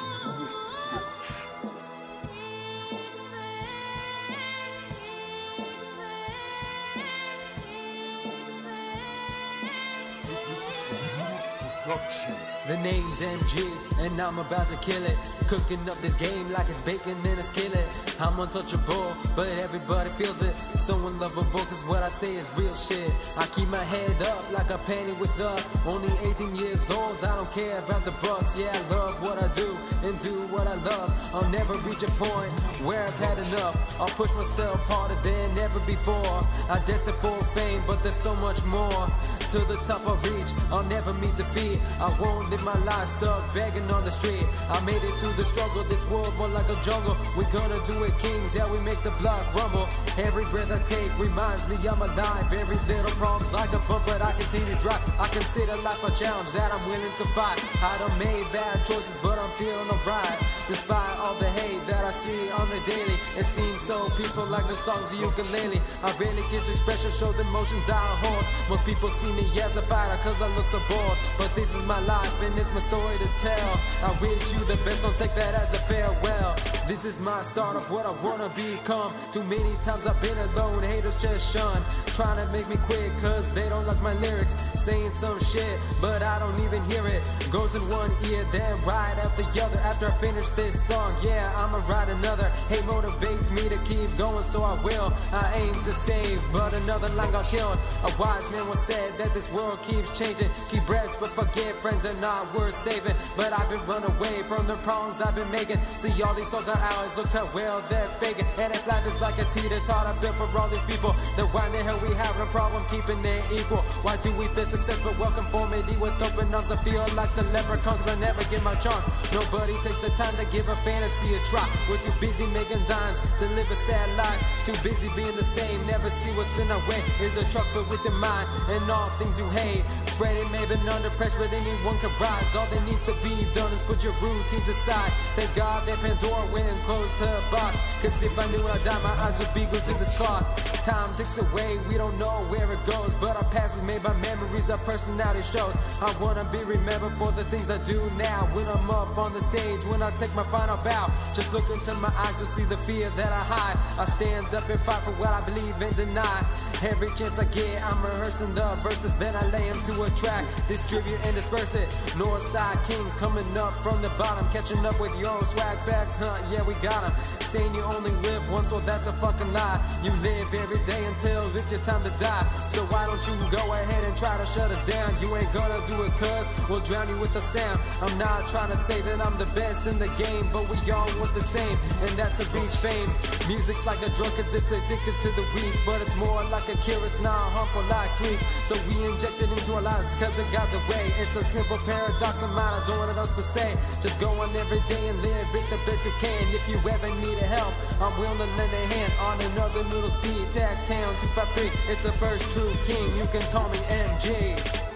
The name's MG, and I'm about to kill it. Cooking up this game like it's bacon in a skillet. I'm untouchable, but everybody feels it. So unlovable, cause what I say is real shit. I keep my head up like a penny with luck. Only 18 years old, I don't care about the bucks. Yeah, I love what I do, and do what I love. I'll never reach a point where I've had enough. I'll push myself harder than ever before. I destined for fame, but there's so much more. To the top I reach, I'll never meet defeat. I won't live my life stuck begging on the street. I made it through the struggle, this world more like a jungle. We're gonna do it kings, yeah, we make the block rumble. Every breath I take reminds me I'm alive. Every little problem's like a bump, but I continue to drive. I consider life a challenge that I'm willing to fight. I done made bad choices, but I'm feeling alright. Despite all the hate that I see on the daily, it seems so peaceful like the songs of ukulele. I rarely get to express or show the emotions I hold. Most people see me as a fighter cause I look so bored, but this is my life and it's my story to tell. I wish you the best, don't take that as a farewell. This is my start of what I wanna become. Too many times I've been alone, haters just shun, trying to make me quit cause they don't like my lyrics. Saying some shit, but I don't even hear it. Goes in one ear, then right out the other. After I finish this song, yeah, I'ma write another. Hate motivates me to keep going, so I will. I aim to save, but another line got killed. A wise man once said that this world keeps changing. Keep breaths, but forget friends are not worth saving. But I've been running away from the problems I've been making. See all these so-called allies, look how well they're faking. And if life is like a teeter-totter I built for all these people, then why the hell we having a problem keeping it equal? Why do we feel success but welcome conformity with open arms? I feel like the leprechaun cause I never get my chance. Nobody takes the time to give a fantasy a try. We're too busy making dimes to live a sad life. Too busy being the same, never see what's in our way. Is a truck filled with your mind and all things you hate. Freddy may have been under pressure, but anyone can rise. All that needs to be done is put your routines aside. Thank God that Pandora went and closed her box, cause if I knew when I died my eyes would be glued to this clock. Time ticks away, we don't know where it goes, but our past is made by memories our personality shows. I wanna be remembered for the things I do now. When I'm up on the stage, when I take my final bow, just look into my eyes, you'll see the fear that I hide. I stand up and fight for what I believe and deny. Every chance I get, I'm rehearsing the verses, then I lay them to a track, distribute and disperse it. Northside kings coming up from the bottom, catching up with your swag facts, huh? Yeah, we got them. Saying you only live once, well that's a fucking lie. You live every day until it's your time to die. So why don't you go ahead and try to shut us down? You ain't gonna do it cause we'll drown you with the sound. I'm not trying to say that I'm the best in the game, but we all want the same, and that's to reach fame. Music's like a drug cause it's addictive to the weak, but it's more like a cure, it's not harmful like tweak. So we inject it into our lives cause it God's away. It's a simple paradox of mine, I don't want else to say. Just go on every day and live it the best you can. If you ever need help, I'm willing to lend a hand on another noodles beat. Tag Town 253, it's the first true king, you can call me MG.